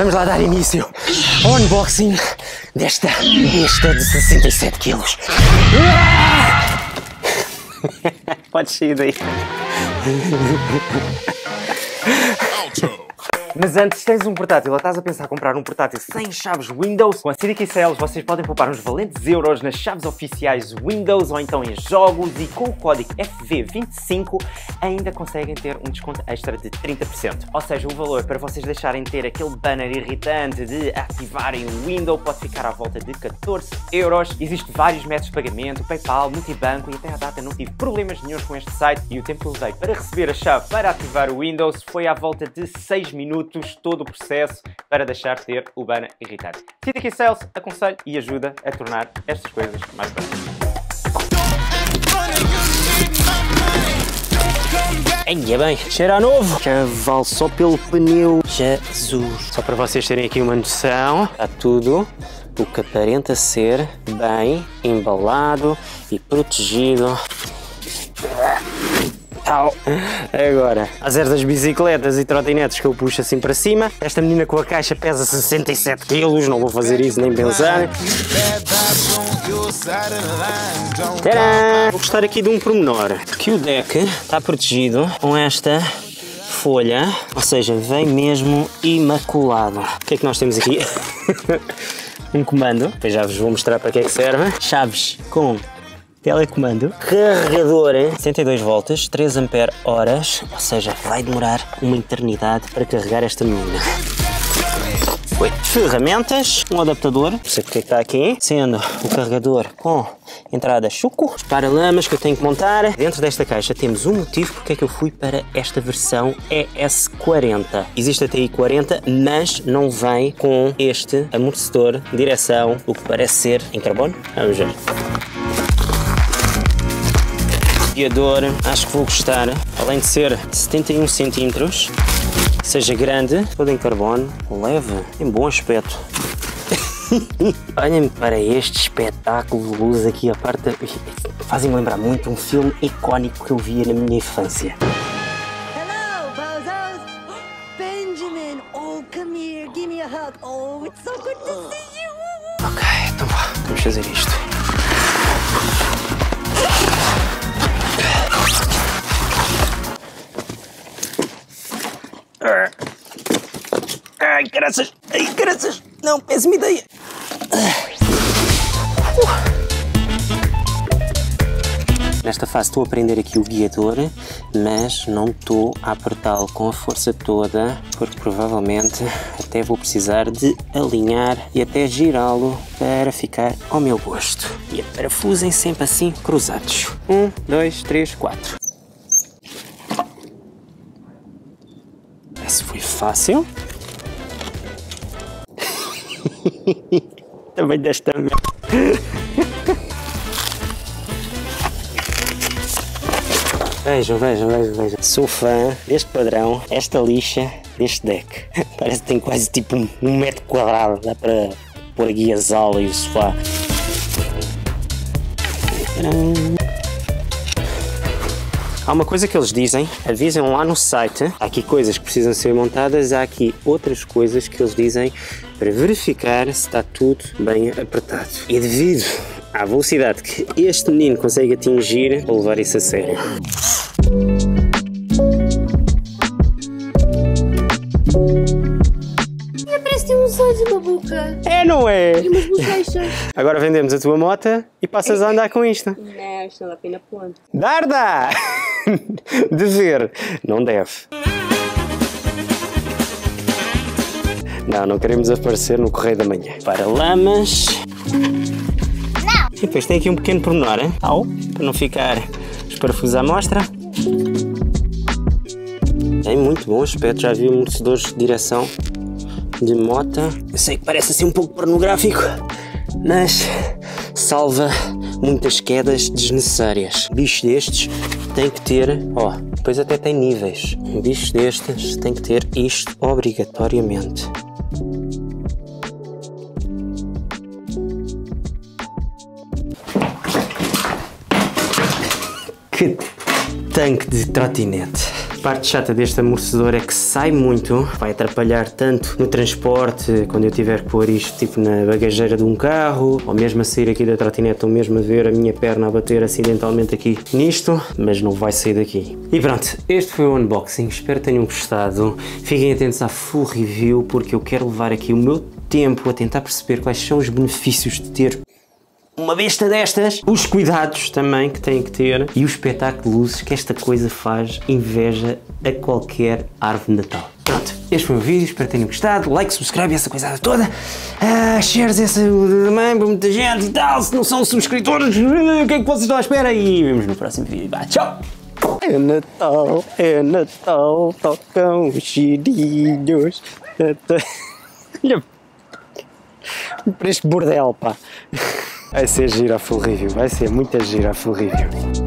Vamos lá dar início ao unboxing desta besta de 67 quilos. Podes sair daí. Mas antes, tens um portátil ou estás a pensar em comprar um portátil sem chaves Windows? Com a CDK Sales vocês podem poupar uns valentes euros nas chaves oficiais Windows ou então em jogos, e com o código FV25 ainda conseguem ter um desconto extra de 30%. Ou seja, o valor para vocês deixarem de ter aquele banner irritante de ativarem o Windows pode ficar à volta de 14 euros. Existem vários métodos de pagamento, PayPal, multibanco, e até à data não tive problemas nenhum com este site, e o tempo que eu levei para receber a chave para ativar o Windows foi à volta de 6 minutos. Todo o processo para deixar de ter o banner irritante. CDK Sales aconselho e ajuda a tornar estas coisas mais baratas. Ainda bem, cheira a novo. Já vale só pelo pneu. Jesus. Só para vocês terem aqui uma noção, está tudo o que aparenta ser bem embalado e protegido. Agora, a zero das bicicletas e trotinetes que eu puxo assim para cima. Esta menina com a caixa pesa 67 quilos, não vou fazer isso nem pensar. Tcharam! Vou gostar aqui de um pormenor, que o deck está protegido com esta folha, ou seja, vem mesmo imaculado. O que é que nós temos aqui? Um comando, depois já vos vou mostrar para que é que serve. Chaves com telecomando, carregador 72 volts, 3 ampere horas, ou seja, vai demorar uma eternidade para carregar esta menina. Ferramentas, um adaptador, não sei porque está aqui, sendo o carregador com entrada chuco, os paralamas que eu tenho que montar. Dentro desta caixa temos um motivo porque é que eu fui para esta versão ES40. Existe a TI 40, mas não vem com este amortecedor de direção, o que parece ser em carbono. Vamos ver. Guiador, acho que vou gostar, além de ser 71 centímetros, seja grande, todo em carbono, leve, tem bom aspecto. Olhem para este espetáculo de luz aqui, a parte fazem-me lembrar muito um filme icónico que eu via na minha infância. Hello, bozos! Benjamin, oh, come here, give me a hug. Oh, it's so good to see you! Ok, então vá, vamos fazer isto. Ai, caraças! Ai, caraças! Não, péssima ideia! Nesta fase estou a prender aqui o guiador, mas não estou a apertá-lo com a força toda, porque provavelmente até vou precisar de alinhar e até girá-lo para ficar ao meu gosto. E parafusem sempre assim, cruzados. 1, 2, 3, 4. Esse foi fácil. Também desta merda. Vejam, vejam, vejam, vejam. Sou fã deste padrão, esta lixa deste deck. Parece que tem quase tipo um metro quadrado. Dá para pôr aqui a sala e o sofá. Há uma coisa que eles dizem, avisam lá no site, há aqui coisas que precisam ser montadas, há aqui outras coisas que eles dizem para verificar se está tudo bem apertado. E devido à velocidade que este menino consegue atingir, vou levar isso a sério. Parece ter uns olhos na boca. É, não é? E umas bochechas. Agora vendemos a tua moto e passas a andar com isto. Não, isto não dá pena ponto. Darda! Dever. Não deve. Não, não queremos aparecer no Correio da Manhã. Para lamas. Não! E depois tem aqui um pequeno pormenor, hein? Para não ficar os parafusos à mostra. Tem muito bom aspecto, já vi amortecedores de direção de moto. Eu sei que parece assim um pouco pornográfico, mas salva muitas quedas desnecessárias. Bichos destes tem que ter, depois até tem níveis. Bichos destes tem que ter isto obrigatoriamente. Que tanque de trotinete. parte chata deste amortecedor é que sai muito, vai atrapalhar tanto no transporte, quando eu tiver que pôr isto tipo na bagageira de um carro, ou mesmo a sair aqui da trotinete, ou mesmo a ver a minha perna a bater acidentalmente aqui nisto, mas não vai sair daqui. E pronto, este foi o unboxing, espero que tenham gostado. Fiquem atentos à full review, porque eu quero levar aqui o meu tempo a tentar perceber quais são os benefícios de ter uma besta destas, os cuidados também que têm que ter e o espetáculo de luzes que esta coisa faz inveja a qualquer árvore de Natal. Pronto, este foi o vídeo, espero que tenham gostado, like, subscribe, essa coisada toda, shares essa também para muita gente e tal, se não são subscritores, o que é que vocês estão à espera? E vemos no próximo vídeo, tchau! É Natal, tocam os cheirinhos. Para este bordel, pá. Vai ser gira a full review, vai ser muita gira a full review.